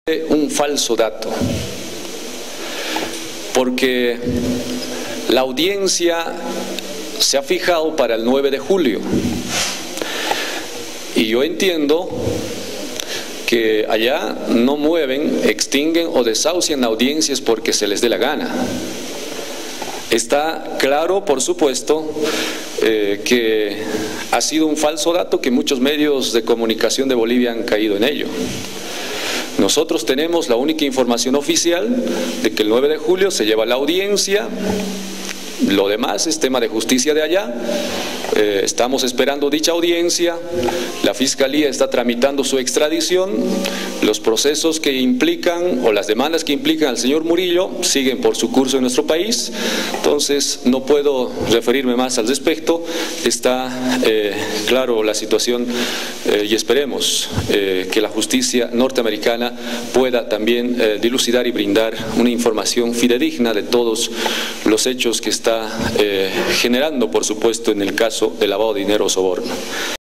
Un falso dato, porque la audiencia se ha fijado para el 9 de julio y yo entiendo que allá no mueven, extinguen o desahucian audiencias porque se les dé la gana. Está claro, por supuesto, que ha sido un falso dato, que muchos medios de comunicación de Bolivia han caído en ello. Nosotros tenemos la única información oficial de que el 9 de julio se lleva la audiencia. Lo demás es tema de justicia de allá. Estamos esperando dicha audiencia. La Fiscalía está tramitando su extradición. Los procesos que implican o las demandas que implican al señor Murillo siguen por su curso en nuestro país. Entonces no puedo referirme más al respecto. Está claro la situación y esperemos que la justicia norteamericana pueda también dilucidar y brindar una información fidedigna de todos los hechos que está generando, por supuesto, en el caso de lavado de dinero o soborno.